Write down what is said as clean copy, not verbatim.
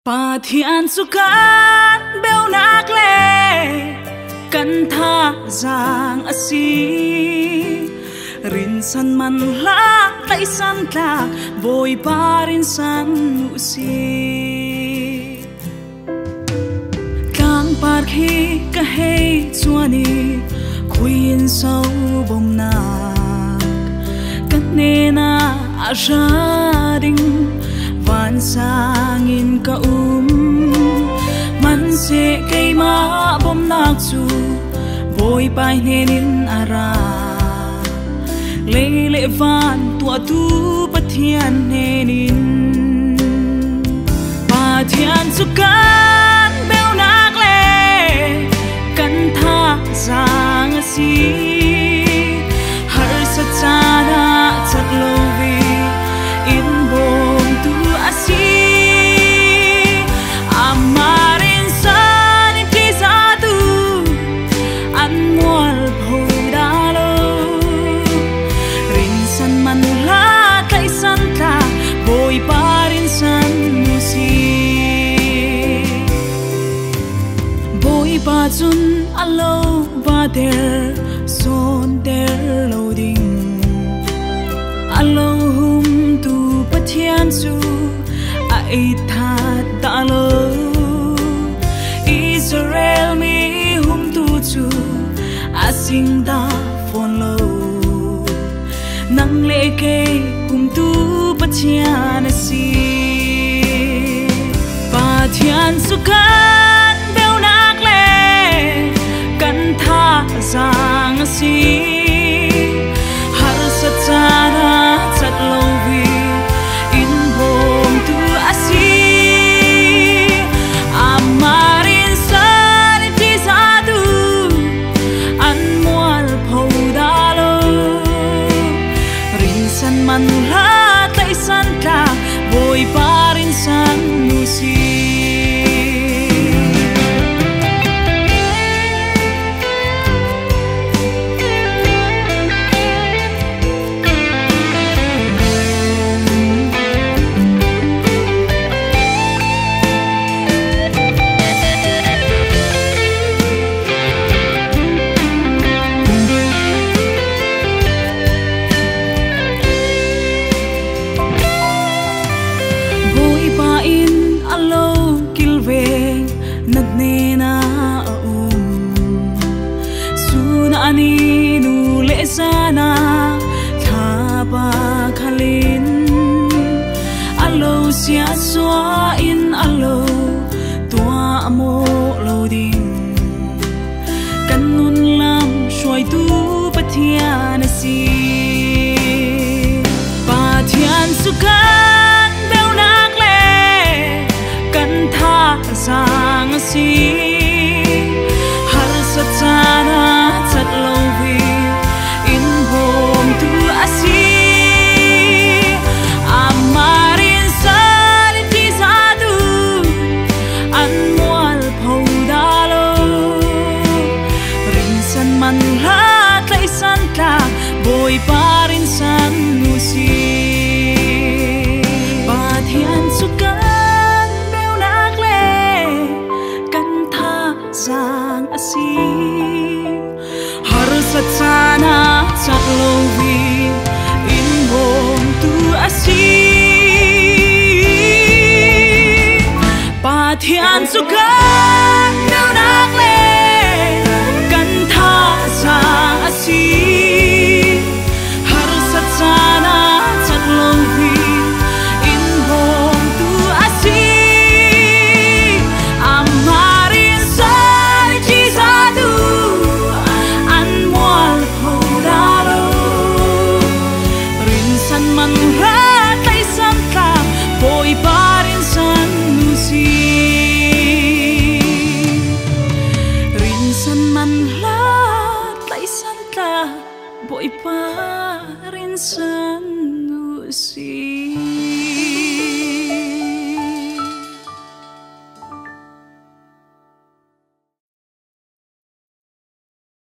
Pathian sukan beo nak le kan tha giang asi rin san man la tay san ta boy parin san usi kang par khi ka hey chuani khuin sau bom na kan ne na a ding van sangin ka man se kay ma bom nak chu boy pai nenin ara lele van tua tu pathian nenin pathian sukan beo nak le kan tha sang si har sa chana chat lovi in bom tu asi amarin san ti sa tu an mual phodalo rin san manula kai san ta boy parin san musi boy pa chun alo ba der son der loading alo hum tu pathian su ai tha ta lo Israel mi hum tu chu asing da phone lo nang le ke hum tu pathian si pathian sukan beo nak le kan tha sang si har sa chana chat lovi in bom tu asi amarin san ti sa tu an mual phodalo rin san manula tay san ta boy parin san musi ani nu le sana thaba khalin alo sia swa in alo tua amo loading kanun lam shoi tu pathian si pathian sukan beo nak le kan tha sang si har sa chana chat lovi in bom tu asi amarin san ti sa tu an mual phodalo rin san man la tay san ta boy parin san musi pathian sukan beo nak le kan tha sang asi sa chana chat lovi in bom tu asi pathian sukan beo nak le kan tha sang asi har sa chana chat lovi in bom tu asi amarin san ti sa tu man ra tay san ta boy parin san musi rin san man la tay san ta boy parin san musi